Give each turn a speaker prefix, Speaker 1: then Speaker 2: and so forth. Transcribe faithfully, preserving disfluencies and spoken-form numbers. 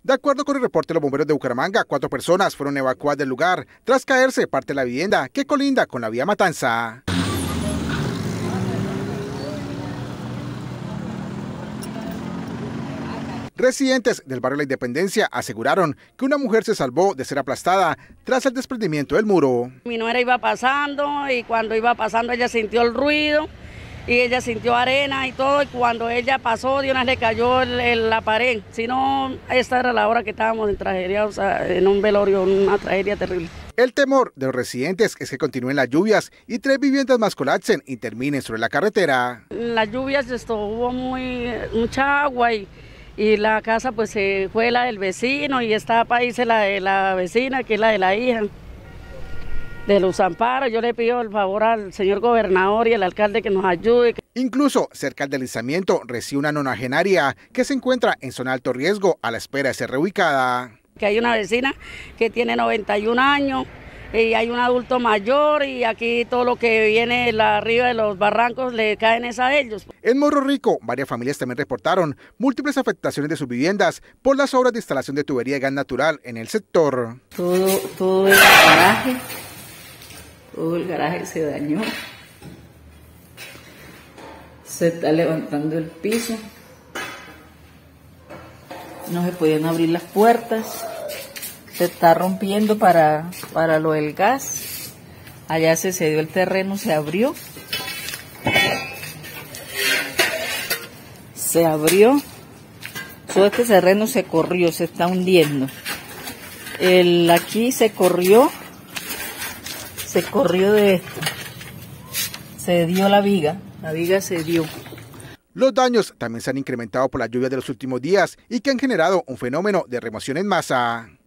Speaker 1: De acuerdo con el reporte de los bomberos de Bucaramanga, cuatro personas fueron evacuadas del lugar tras caerse parte de la vivienda que colinda con la vía Matanza. Residentes del barrio La Independencia aseguraron que una mujer se salvó de ser aplastada tras el desprendimiento del muro.
Speaker 2: Mi nuera iba pasando y cuando iba pasando ella sintió el ruido y ella sintió arena y todo, y cuando ella pasó de una vez le cayó el, el, la pared. Si no, esta era la hora que estábamos en tragedia, o sea, en un velorio, una tragedia terrible.
Speaker 1: El temor de los residentes es que continúen las lluvias y tres viviendas más colapsen y terminen sobre la carretera.
Speaker 2: En las lluvias esto, hubo muy, mucha agua y, y la casa pues se fue la del vecino y esta país la de la vecina, que es la de la hija de los amparos. Yo le pido el favor al señor gobernador y al alcalde que nos ayude.
Speaker 1: Incluso cerca del deslizamiento reside una nonagenaria que se encuentra en zona de alto riesgo a la espera de ser reubicada.
Speaker 2: Que hay una vecina que tiene noventa y un años y hay un adulto mayor y aquí todo lo que viene arriba de los barrancos le caen es a ellos.
Speaker 1: En Morro Rico, varias familias también reportaron múltiples afectaciones de sus viviendas por las obras de instalación de tubería de gas natural en el sector.
Speaker 3: Todo, todo el garaje, todo el garaje se dañó. Se está levantando el piso. No se podían abrir las puertas. Se está rompiendo para, para lo del gas. Allá se cedió el terreno, se abrió. Se abrió. Todo este terreno se corrió, se está hundiendo. El, aquí se corrió. Se corrió de esto. Se dio la viga. La viga se dio.
Speaker 1: Los daños también se han incrementado por las lluvias de los últimos días y que han generado un fenómeno de remoción en masa.